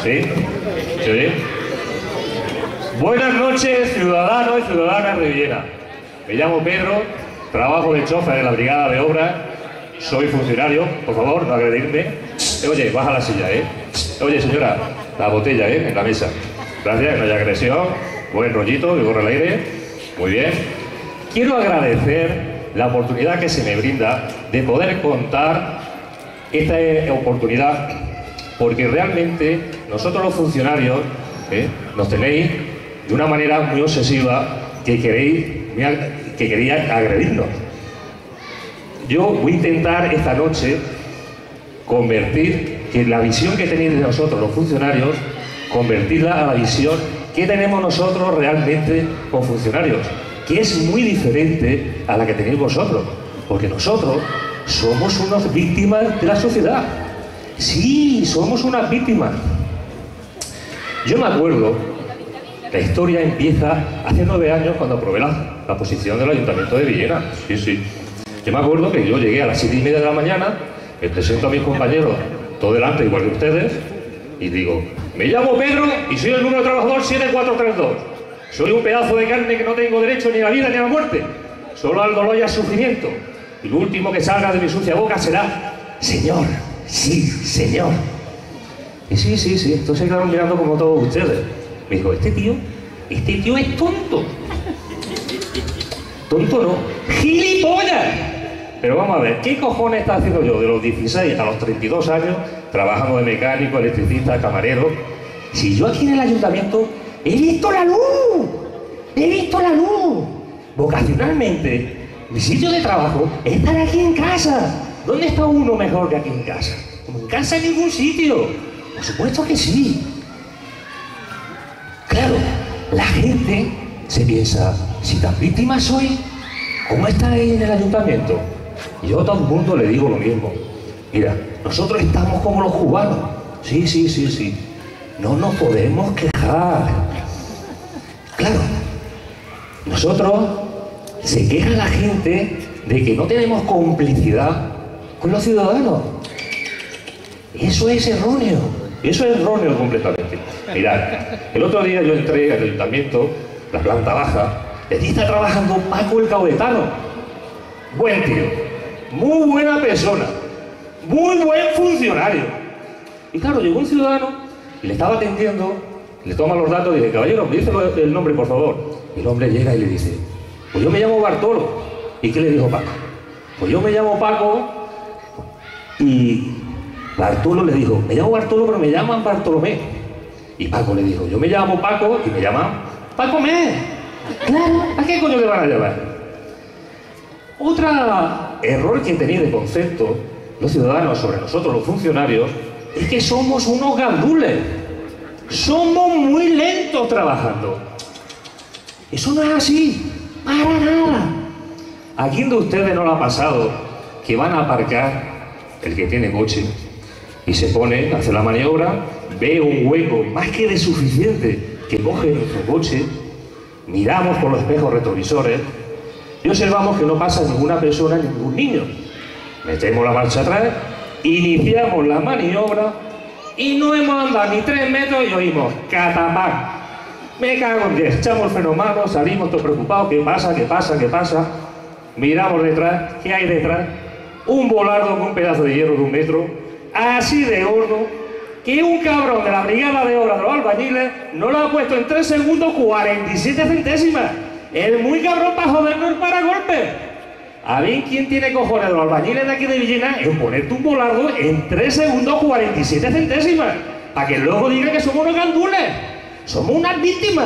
¿Sí? ¿Sí? Buenas noches, ciudadanos y ciudadanas de Villena. Me llamo Pedro, trabajo de chofer en la brigada de obras, soy funcionario, por favor, no agredirme. Oye, baja la silla, ¿eh? Oye, señora, la botella, ¿eh? En la mesa. Gracias, no haya agresión, buen rollito, que corre el aire. Muy bien. Quiero agradecer la oportunidad que se me brinda de poder contar esta oportunidad, porque realmente nosotros los funcionarios nos tenéis de una manera muy obsesiva que queríais agredirnos. Yo voy a intentar esta noche convertir que la visión que tenéis de nosotros los funcionarios, convertirla a la visión que tenemos nosotros realmente como funcionarios, que es muy diferente a la que tenéis vosotros, porque nosotros somos unas víctimas de la sociedad. Sí, somos unas víctimas. Yo me acuerdo, la historia empieza hace 9 años cuando aprobé la posición del Ayuntamiento de Villena. Sí, sí. Yo me acuerdo que yo llegué a las 7:30 de la mañana, me presento a mis compañeros, todo delante, igual que ustedes, y digo, me llamo Pedro y soy el número de trabajador 7432. Soy un pedazo de carne que no tengo derecho ni a la vida ni a la muerte, solo al dolor y al sufrimiento. Y lo último que salga de mi sucia boca será, señor, sí, señor. Y sí, entonces se quedaron mirando como todos ustedes. Me dijo, este tío es tonto. Tonto no, ¡gilipollas! Pero vamos a ver, ¿qué cojones está haciendo yo de los 16 a los 32 años trabajando de mecánico, electricista, camarero? Si yo aquí en el ayuntamiento he visto la luz, he visto la luz. Vocacionalmente, mi sitio de trabajo es estar aquí en casa. ¿Dónde está uno mejor que aquí en casa? Como en casa en ningún sitio. Por supuesto que sí. Claro, la gente se piensa, si tan víctima soy, ¿cómo estáis en el ayuntamiento? Y yo a todo el mundo le digo lo mismo. Mira, nosotros estamos como los cubanos. Sí. No nos podemos quejar. Claro, nosotros se queja la gente de que no tenemos complicidad con los ciudadanos. Eso es erróneo. Eso es erróneo completamente. Mirad, el otro día yo entré al ayuntamiento, la planta baja, y allí está trabajando Paco el Caudetano. Buen tío, muy buena persona, muy buen funcionario. Y claro, llegó un ciudadano y le estaba atendiendo, le toma los datos y dice, caballero, me dice el nombre, por favor. Y el hombre llega y le dice, pues yo me llamo Bartolo. ¿Y qué le dijo Paco? Pues yo me llamo Paco. Y Bartolo le dijo, me llamo Bartolo, pero me llaman Bartolomé. Y Paco le dijo, yo me llamo Paco y me llaman Paco Mé. Claro, ¿a qué coño le van a llamar? Otro error que tenéis de concepto los ciudadanos sobre nosotros los funcionarios es que somos unos gandules. Somos muy lentos trabajando. Eso no es así, para nada. ¿A quién de ustedes no le ha pasado que van a aparcar el que tiene coche y se pone, hace la maniobra, ve un hueco más que de suficiente que coge nuestro coche, miramos por los espejos retrovisores y observamos que no pasa ninguna persona ni ningún niño? Metemos la marcha atrás, iniciamos la maniobra y no hemos andado ni 3 metros y oímos catapán. Me cago en 10, echamos el freno mano, salimos todos preocupados, ¿qué pasa? Miramos detrás, ¿qué hay detrás? Un volardo con un pedazo de hierro de 1 metro, así de gordo, que un cabrón de la brigada de obras de los albañiles no lo ha puesto en 3 segundos 47 centésimas. Es muy cabrón para jodernos el paragolpe. A ver quién tiene cojones de los albañiles de aquí de Villena en ponerte un volardo en 3 segundos 47 centésimas. Para que luego diga que somos unos gandules. Somos unas víctimas.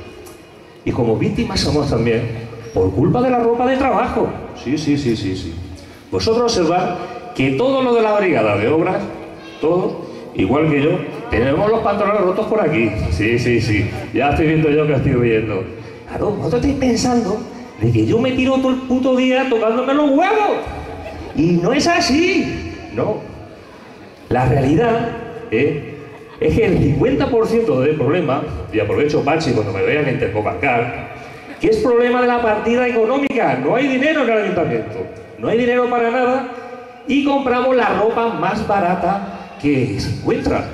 Y como víctimas somos también por culpa de la ropa de trabajo. Sí. Vosotros observad que todo lo de la brigada de obras, todos, igual que yo, tenemos los pantalones rotos por aquí. Sí. Ya estoy viendo yo que estoy riendo. Claro, vosotros estáis pensando de que yo me tiro todo el puto día tocándome los huevos. Y no es así. No. La realidad es que el 50% del problema, y aprovecho Pachi cuando me vean en Tercoparcar, que es problema de la partida económica. No hay dinero en el ayuntamiento. No hay dinero para nada y compramos la ropa más barata que se encuentra.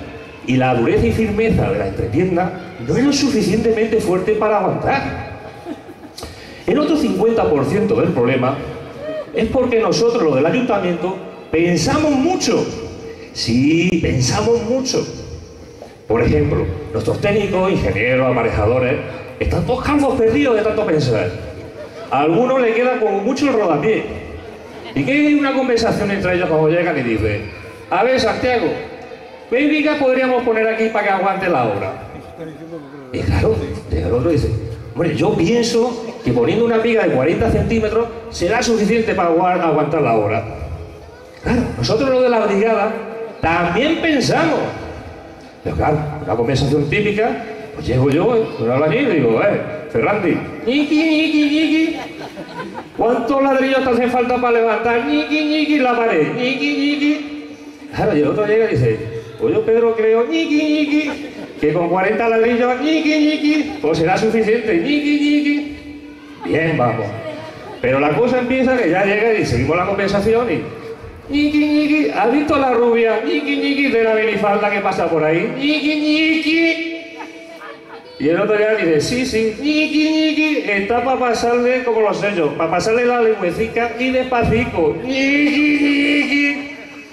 y la dureza y firmeza de la entrepierna no es lo suficientemente fuerte para aguantar. El otro 50% del problema es porque nosotros, los del ayuntamiento, pensamos mucho. Sí, pensamos mucho. Por ejemplo, nuestros técnicos, ingenieros, aparejadores, están todos calvos perdidos de tanto pensar. A algunos le queda como mucho el rodapié. ¿Y qué hay una conversación entre ellos cuando llegan y dicen: a ver, Santiago, ¿qué vigas podríamos poner aquí para que aguante la obra? Y claro, el otro dice: hombre, yo pienso que poniendo una viga de 40 centímetros será suficiente para aguantar la obra. Claro, nosotros los de la brigada también pensamos. Pero claro, una conversación típica, pues llego yo con el albañil y digo: Ferrandi, ñiqui, ¿cuántos ladrillos te hacen falta para levantar ñiqui la pared? Ñiqui. Claro, y el otro llega y dice: pues yo, Pedro, creo ñiqui, que con 40 ladrillos ñiqui, pues será suficiente, ñiqui. Bien, vamos. Pero la cosa empieza que ya llega y seguimos la conversación y ñiqui, ¿has visto la rubia? Ñiqui de la minifalda que pasa por ahí. Ñiqui. Y el otro ya dice: sí, ñiqui, está para pasarle como los sellos, para pasarle la lengüecica y despacito. Ñiqui.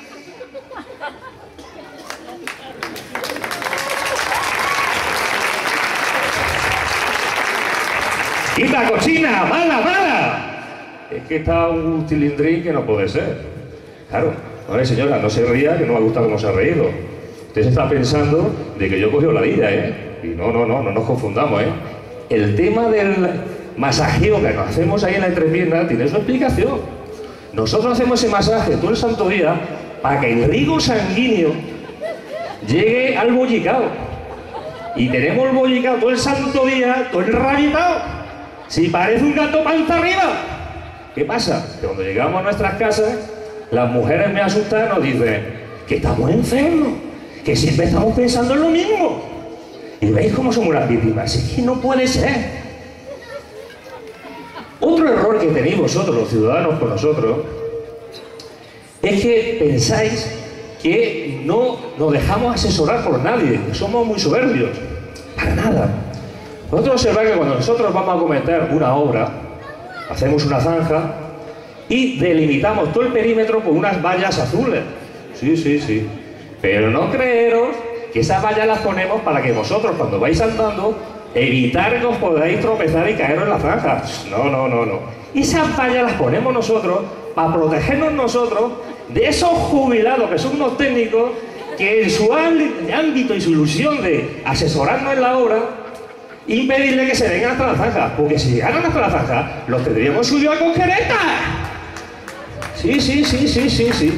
¡Quita, cochina! ¡Mala! Es que está un cilindrín que no puede ser. Claro, vale, señora, no se ría, que no me gusta cómo se ha reído. Usted se está pensando de que yo he cogido la vida, Y no nos confundamos, El tema del masajeo que nos hacemos ahí en la entrepierna tiene su explicación. Nosotros hacemos ese masaje todo el santo día para que el riego sanguíneo llegue al bollicao. Y tenemos el bollicao todo el santo día, todo enrabitado. Si parece un gato panza arriba. ¿Qué pasa? Que cuando llegamos a nuestras casas, las mujeres me asustan y nos dicen que estamos enfermos, que siempre estamos pensando en lo mismo. Y veis cómo somos las víctimas. Es que no puede ser. Otro error que tenéis vosotros, los ciudadanos, con nosotros, es que pensáis que no nos dejamos asesorar por nadie, que somos muy soberbios. Para nada. Vosotros observáis que cuando nosotros vamos a cometer una obra, hacemos una zanja y delimitamos todo el perímetro con unas vallas azules. Sí. Pero no creeros que esas vallas las ponemos para que vosotros, cuando vais andando, evitar que os podáis tropezar y caeros en la zanja. No. Esas vallas las ponemos nosotros para protegernos nosotros de esos jubilados que son unos técnicos que en su ámbito y su ilusión de asesorarnos en la obra, impedirle que se vengan hasta la zanja, porque si llegaran hasta la zanja, los tendríamos subido a conjereta. Sí.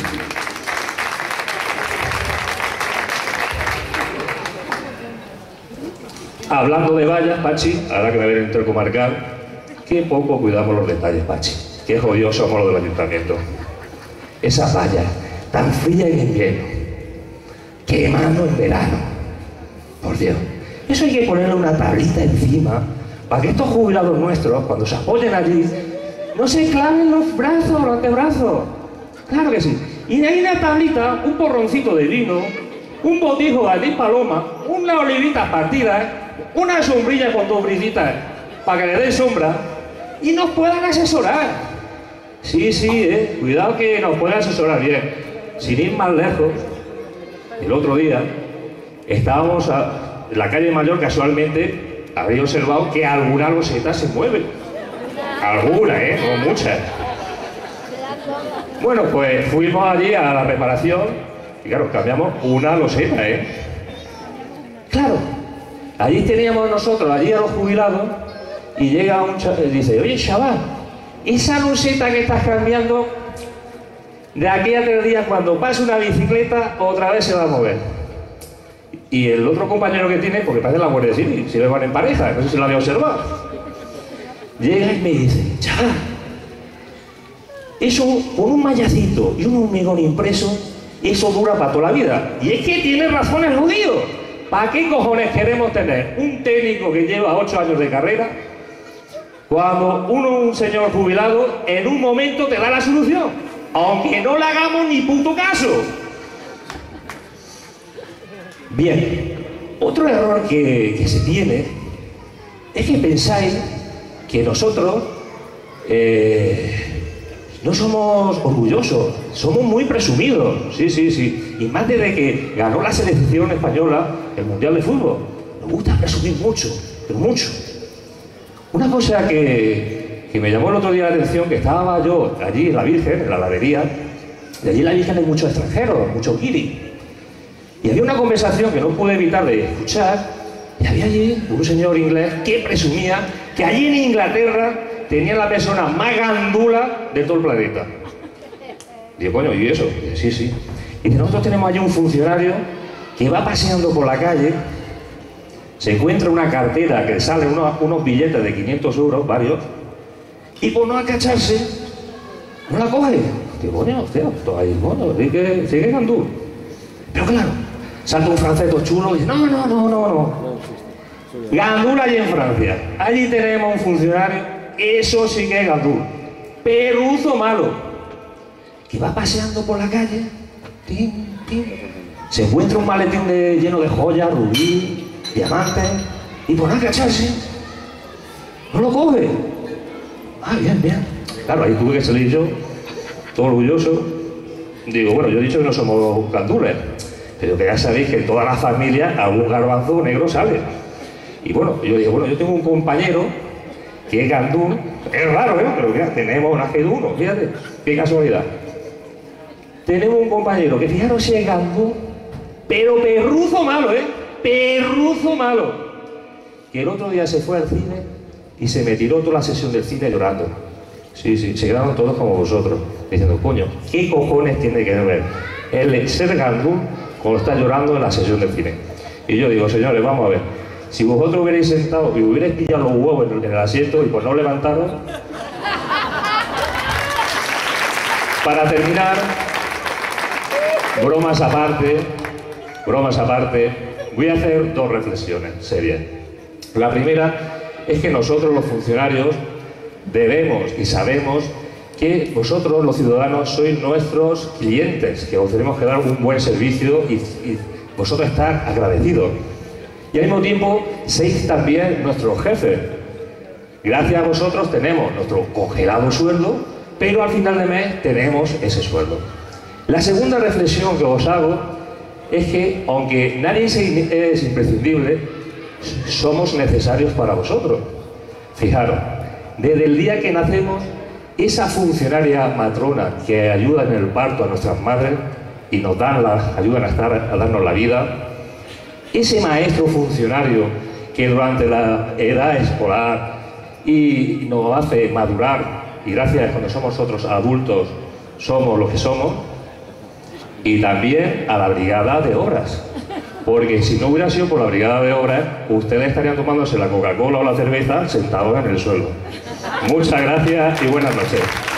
Hablando de vallas, Pachi, ahora que va a haber intercomarcal, qué poco cuidamos los detalles, Pachi. Qué jodidos somos los del ayuntamiento. Esas vallas, tan frías en invierno, quemando en verano. Por Dios. Eso hay que ponerle una tablita encima para que estos jubilados nuestros, cuando se apoyen allí, no se claven los brazos, los antebrazos. Claro que sí. Y de ahí una tablita, un porroncito de vino, un botijo de anís paloma, una olivita partida, una sombrilla con 2 brisitas para que le den sombra y nos puedan asesorar. Sí, cuidado que nos puedan asesorar bien. Sin ir más lejos, el otro día estábamos en la calle Mayor, casualmente habéis observado que alguna loseta se mueve. Alguna, no muchas. Bueno, pues fuimos allí a la reparación y claro, cambiamos una loseta, Claro, allí teníamos nosotros, allí a los jubilados, y llega un chaval y dice: oye, chaval, esa loseta que estás cambiando, de aquí a 3 días, cuando pase una bicicleta, otra vez se va a mover. Y el otro compañero que tiene, porque parece la Guardia Civil, si van en pareja, no sé si lo había observado, llega y me dice: chaval, eso con un mallacito y un hormigón impreso, eso dura para toda la vida. Y es que tiene razón el judío. ¿Para qué cojones queremos tener un técnico que lleva 8 años de carrera cuando un señor jubilado en un momento te da la solución? Aunque no le hagamos ni puto caso. Bien, otro error que se tiene es que pensáis que nosotros no somos orgullosos, somos muy presumidos, sí. Y más desde que ganó la selección española el Mundial de Fútbol. Nos gusta presumir mucho, pero mucho. Una cosa que me llamó el otro día la atención, que estaba yo allí en la Virgen, en la heladería, y allí en la Virgen hay muchos extranjeros, muchos guiris. Y había una conversación que no pude evitar de escuchar, y había allí un señor inglés que presumía que allí en Inglaterra tenía la persona más gandula de todo el planeta. Digo, coño, ¿y eso? Y dice, sí. Y nosotros tenemos allí un funcionario que va paseando por la calle, se encuentra una cartera que sale unos billetes de 500 euros, varios, y por no acacharse, no la coge. Digo, coño, hostia, ahí, bueno, sigue gandul. Pero claro, salta un francés todo chulo y dice, no. Gandul allí en Francia. Allí tenemos un funcionario, eso sí que es gandul. Perruzo malo, que va paseando por la calle, se encuentra un maletín lleno de joyas, rubí, diamantes, y por no agacharse, no lo coge. Ah, bien. Claro, ahí tuve que salir yo, todo orgulloso. Digo, bueno, yo he dicho que no somos gandules, pero que ya sabéis que en toda la familia algún garbanzo negro sale. Y bueno, yo digo, bueno, yo tengo un compañero que es gandul, es raro, pero mira, tenemos una G1, fíjate, qué casualidad. Tenemos un compañero que fijaros si es gandul, pero perruzo malo, perruzo malo. Que el otro día se fue al cine y se me tiró toda la sesión del cine llorando. Sí, se quedaron todos como vosotros, diciendo, coño, ¿qué cojones tiene que ver el ser gandul cuando está llorando en la sesión del cine? Y yo digo, señores, vamos a ver, si vosotros hubierais sentado y hubierais pillado los huevos en el asiento y pues no levantaros. Para terminar, bromas aparte, voy a hacer dos reflexiones serias. La primera es que nosotros los funcionarios debemos y sabemos que vosotros, los ciudadanos, sois nuestros clientes, que os tenemos que dar un buen servicio y vosotros estar agradecidos. Y al mismo tiempo, sois también nuestros jefes. Gracias a vosotros tenemos nuestro congelado sueldo, pero al final de mes tenemos ese sueldo. La segunda reflexión que os hago es que, aunque nadie es imprescindible, somos necesarios para vosotros. Fijaros, desde el día que nacemos, esa funcionaria matrona que ayuda en el parto a nuestras madres y nos ayudan a darnos la vida, ese maestro funcionario que durante la edad escolar y nos hace madurar, y gracias a cuando somos nosotros adultos somos lo que somos, y también a la brigada de obras, porque si no hubiera sido por la brigada de obras, ustedes estarían tomándose la Coca-Cola o la cerveza sentados en el suelo. Muchas gracias y buenas noches.